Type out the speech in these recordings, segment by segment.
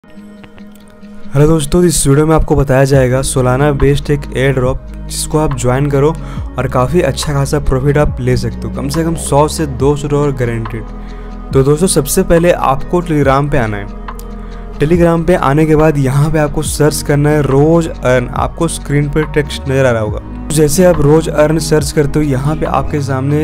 Hello दोस्तों, इस video में आपको बताया जाएगा सोलाना बेस्ड एक एयर ड्रॉप जिसको आप ज्वाइन करो और काफ़ी अच्छा खासा प्रॉफिट आप ले सकते हो, कम से कम 100 से 200 डॉलर गारंटेड। तो दोस्तों सबसे पहले आपको टेलीग्राम पे आना है। टेलीग्राम पे आने के बाद यहाँ पे आपको सर्च करना है रोज़ अर्न। आपको स्क्रीन पर टेक्स्ट नज़र आ रहा होगा। जैसे आप रोज़ अर्न सर्च करते हो यहाँ पे आपके सामने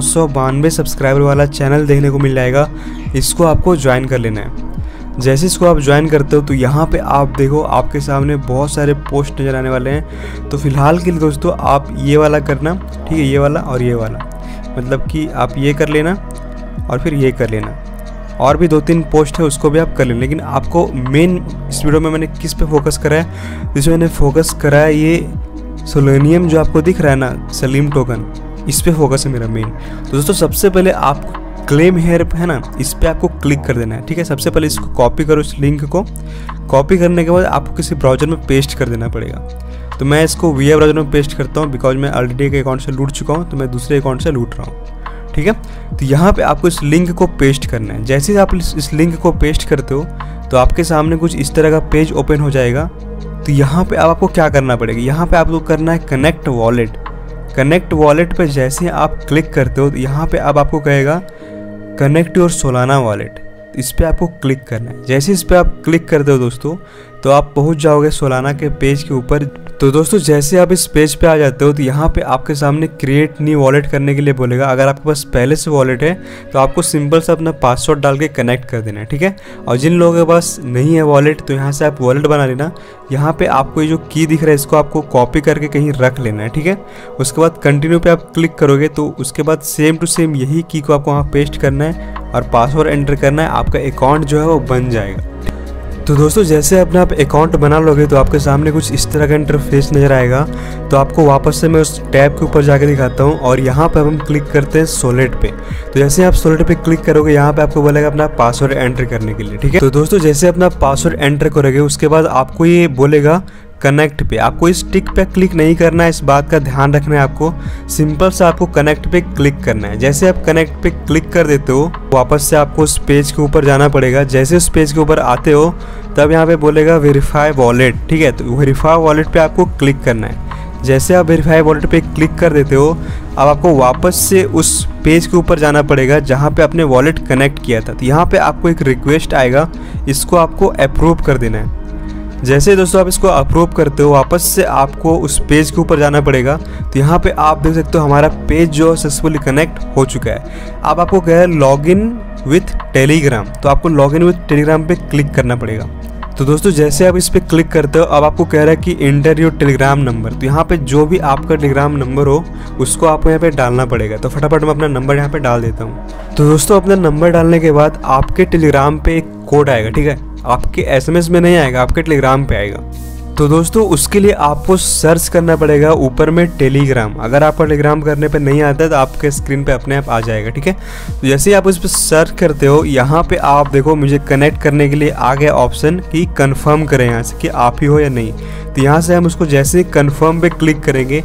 992 सब्सक्राइबर वाला चैनल देखने को मिल जाएगा। इसको आपको ज्वाइन कर लेना है। जैसे इसको आप ज्वाइन करते हो तो यहाँ पे आप देखो आपके सामने बहुत सारे पोस्ट नज़र आने वाले हैं। तो फिलहाल के लिए दोस्तों आप ये वाला करना, ठीक है, ये वाला और ये वाला, मतलब कि आप ये कर लेना और फिर ये कर लेना। और भी 2-3 पोस्ट है उसको भी आप कर लेना। लेकिन आपको मेन इस वीडियो में मैंने किस पे फोकस करा है, जिसमें मैंने फोकस करा है ये सोलेनियम जो आपको दिख रहा है ना, सलीम टोकन, इस पे फोकस है मेरा मेन। तो दोस्तों सबसे पहले आप क्लेम हेयर है ना, इस पे आपको क्लिक कर देना है। ठीक है, सबसे पहले इसको कॉपी करो, इस लिंक को कॉपी करने के बाद आपको किसी ब्राउज़र में पेस्ट कर देना पड़ेगा। तो मैं इसको वीआई ब्राउज़र में पेस्ट करता हूँ, बिकॉज मैं ऑलरेडी एक अकाउंट से लूट चुका हूँ, तो मैं दूसरे अकाउंट से लूट रहा हूँ। ठीक है, तो यहाँ पे आपको इस लिंक को पेस्ट करना है। जैसे ही आप इस लिंक को पेस्ट करते हो तो आपके सामने कुछ इस तरह का पेज ओपन हो जाएगा। तो यहाँ पे अब आपको क्या करना पड़ेगा, यहाँ पे आपको करना है कनेक्ट वॉलेट। कनेक्ट वॉलेट पे जैसे आप क्लिक करते हो तो यहाँ पे अब आपको कहेगा कनेक्ट योर सोलाना वॉलेट। इस पर आपको क्लिक करना है। जैसे इस पर आप क्लिक करते हो दोस्तों तो आप पहुंच जाओगे सोलाना के पेज के ऊपर। तो दोस्तों जैसे आप इस पेज पे आ जाते हो तो यहाँ पे आपके सामने क्रिएट न्यू वॉलेट करने के लिए बोलेगा। अगर आपके पास पहले से वॉलेट है तो आपको सिंपल सा अपना पासवर्ड डाल के कनेक्ट कर देना है। ठीक है, और जिन लोगों के पास नहीं है वॉलेट तो यहाँ से आप वॉलेट बना लेना। यहाँ पे आपको ये जो की दिख रहा है इसको आपको कॉपी करके कहीं रख लेना है। ठीक है, उसके बाद कंटिन्यू पे आप क्लिक करोगे तो उसके बाद सेम टू सेम यही की को आपको वहाँ पेस्ट करना है और पासवर्ड एंटर करना है। आपका अकाउंट जो है वो बन जाएगा। तो दोस्तों जैसे अपना आप अकाउंट बना लोगे तो आपके सामने कुछ इस तरह का इंटरफेस नज़र आएगा। तो आपको वापस से मैं उस टैब के ऊपर जाके दिखाता हूँ और यहाँ पर हम क्लिक करते हैं सोलेट पे। तो जैसे आप सोलेट पे क्लिक करोगे यहाँ पे आपको बोलेगा अपना पासवर्ड एंटर करने के लिए। ठीक है, तो दोस्तों जैसे अपना पासवर्ड एंटर करोगे उसके बाद आपको ये बोलेगा कनेक्ट पे। आपको इस टिक पे क्लिक नहीं करना है, इस बात का ध्यान रखना है। आपको सिंपल सा आपको कनेक्ट पे क्लिक करना है। जैसे आप कनेक्ट पे क्लिक कर देते हो वापस से आपको उस पेज के ऊपर जाना पड़ेगा। जैसे उस पेज के ऊपर आते हो तब यहाँ पे बोलेगा वेरीफाई वॉलेट। ठीक है, तो वेरीफाई वॉलेट पे आपको क्लिक करना है। जैसे आप वेरीफाई वॉलेट पे क्लिक कर देते हो अब आपको वापस से उस पेज के ऊपर जाना पड़ेगा जहाँ पे आपने वॉलेट कनेक्ट किया था। तो यहाँ पे आपको एक रिक्वेस्ट आएगा, इसको आपको अप्रूव कर देना है। जैसे दोस्तों आप इसको अप्रूव करते हो वापस से आपको उस पेज के ऊपर जाना पड़ेगा। तो यहाँ पे आप देख सकते हो हमारा पेज जो सक्सेसफुली कनेक्ट हो चुका है। अब आपको कह है लॉगिन विथ टेलीग्राम। तो आपको लॉगिन विथ टेलीग्राम पे क्लिक करना पड़ेगा। तो दोस्तों जैसे आप इस पर क्लिक करते हो अब आपको कह रहा है कि एंटर योर टेलीग्राम नंबर। तो यहाँ पे जो भी आपका टेलीग्राम नंबर हो उसको आपको यहाँ पे डालना पड़ेगा। तो फटाफट मैं अपना नंबर यहाँ पे डाल देता हूँ। तो दोस्तों अपना नंबर डालने के बाद आपके टेलीग्राम पे एक कोड आएगा। ठीक है, आपके एसएमएस में नहीं आएगा, आपके टेलीग्राम पे आएगा। तो दोस्तों उसके लिए आपको सर्च करना पड़ेगा ऊपर में टेलीग्राम। अगर आपका टेलीग्राम करने पे नहीं आता है तो आपके स्क्रीन पे अपने आप आ जाएगा। ठीक है, तो जैसे ही आप उस पर सर्च करते हो यहाँ पे आप देखो मुझे कनेक्ट करने के लिए आ गया ऑप्शन कि कंफर्म करें यहाँ से कि आप ही हो या नहीं। तो यहाँ से हम उसको जैसे ही कंफर्म पे क्लिक करेंगे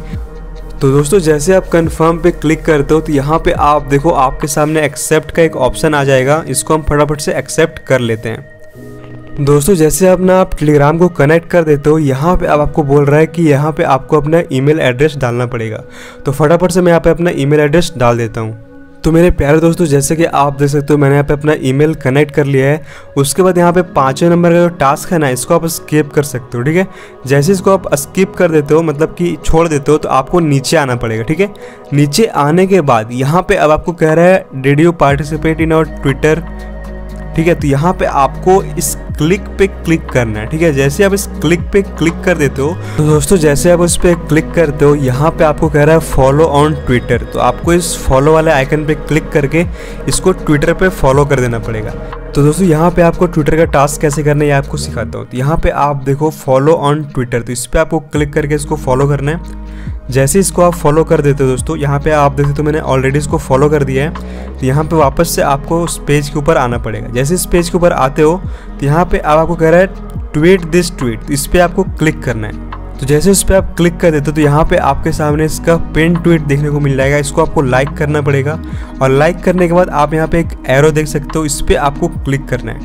तो दोस्तों जैसे आप कंफर्म पे क्लिक करते हो तो यहाँ पे आप देखो आपके सामने एक्सेप्ट का एक ऑप्शन आ जाएगा। इसको हम फटाफट से एक्सेप्ट कर लेते हैं। दोस्तों जैसे अपना आप टेलीग्राम को कनेक्ट कर देते हो यहाँ पे अब आपको बोल रहा है कि यहाँ पे आपको अपना ईमेल एड्रेस डालना पड़ेगा। तो फटाफट से मैं यहाँ पे अपना ईमेल एड्रेस डाल देता हूँ। तो मेरे प्यारे दोस्तों जैसे कि आप देख सकते हो मैंने यहाँ पे अपना ईमेल कनेक्ट कर लिया है। उसके बाद यहाँ पे 5वें नंबर का जो टास्क है ना इसको आप स्किप कर सकते हो। ठीक है, जैसे इसको आप स्किप कर देते हो मतलब कि छोड़ देते हो तो आपको नीचे आना पड़ेगा। ठीक है, नीचे आने के बाद यहाँ पे अब आपको कह रहा है did you participate in our Twitter. ठीक है, तो यहाँ पे आपको इस क्लिक पे क्लिक करना है। ठीक है, जैसे आप इस क्लिक पे क्लिक कर देते हो तो दोस्तों जैसे आप उस पर क्लिक करते हो यहाँ पे आपको कह रहा है फॉलो ऑन ट्विटर। तो आपको इस फॉलो वाले आइकन पे क्लिक करके इसको ट्विटर पे फॉलो कर देना पड़ेगा। तो दोस्तों यहाँ पे आपको ट्विटर का टास्क कैसे करना है ये आपको सिखाता हूँ। तो यहाँ पे आप देखो फॉलो ऑन ट्विटर, तो इस पर आपको क्लिक करके इसको फॉलो करना है। जैसे इसको आप फॉलो कर देते हो दोस्तों यहाँ पे आप देख सकते हो मैंने ऑलरेडी इसको फॉलो कर दिया है। तो यहाँ पे वापस से आपको उस पेज के ऊपर आना पड़ेगा। जैसे इस पेज के ऊपर आते हो तो यहाँ पे अब आपको कह रहा है ट्वीट दिस ट्वीट। तो इस पर आपको क्लिक करना है। तो जैसे उस पर आप क्लिक कर देते हो तो यहाँ पे आपके सामने इसका पिन ट्वीट देखने को मिल जाएगा। इसको आपको लाइक करना पड़ेगा और लाइक करने के बाद आप यहाँ पे एक एरो देख सकते हो, इस पर आपको क्लिक करना है।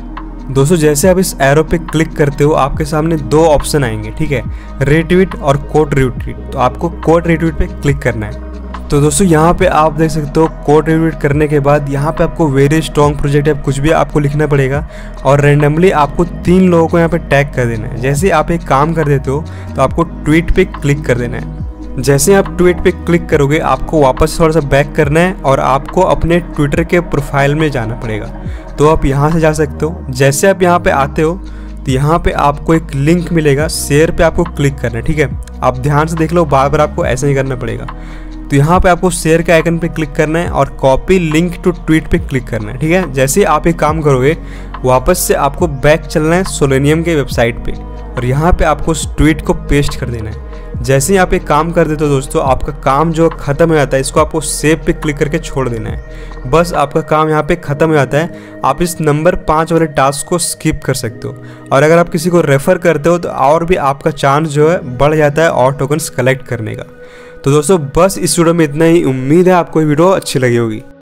दोस्तों जैसे आप इस एरो पे क्लिक करते हो आपके सामने दो ऑप्शन आएंगे, ठीक है, रीट्वीट और कोड रीट्वीट। तो आपको कोड रीट्वीट पे क्लिक करना है। तो दोस्तों यहाँ पे आप देख सकते हो कोड रीट्वीट करने के बाद यहाँ पे आपको वेरी स्ट्रॉन्ग प्रोजेक्ट है कुछ भी आपको लिखना पड़ेगा और रैंडमली आपको 3 लोगों को यहाँ पे टैग कर देना है। जैसे आप एक काम कर देते हो तो आपको ट्वीट पे क्लिक कर देना है। जैसे आप ट्वीट पे क्लिक करोगे आपको वापस थोड़ा सा बैक करना है और आपको अपने ट्विटर के प्रोफाइल में जाना पड़ेगा। तो आप यहाँ से जा सकते हो। जैसे आप यहाँ पे आते हो तो यहाँ पे आपको एक लिंक मिलेगा, शेयर पे आपको क्लिक करना है, ठीक है। आप ध्यान से देख लो, बार बार आपको ऐसे नहीं करना पड़ेगा। तो यहाँ पे आपको शेयर के आइकन पे क्लिक करना है और कॉपी लिंक टू ट्वीट पे क्लिक करना है, ठीक है। जैसे आप एक काम करोगे वापस से आपको बैक चलना है सोलेनियम के वेबसाइट पे और यहाँ पे आपको उस ट्वीट को पेस्ट कर देना है। जैसे ही आप एक काम कर देते हो दोस्तों आपका काम जो ख़त्म हो जाता है, इसको आपको सेव पे क्लिक करके छोड़ देना है। बस आपका काम यहाँ पे ख़त्म हो जाता है। आप इस नंबर 5 वाले टास्क को स्किप कर सकते हो और अगर आप किसी को रेफ़र करते हो तो और भी आपका चांस जो है बढ़ जाता है और टोकन्स कलेक्ट करने का। तो दोस्तों बस इस वीडियो में इतना ही। उम्मीद है आपको ये वीडियो अच्छी लगी होगी।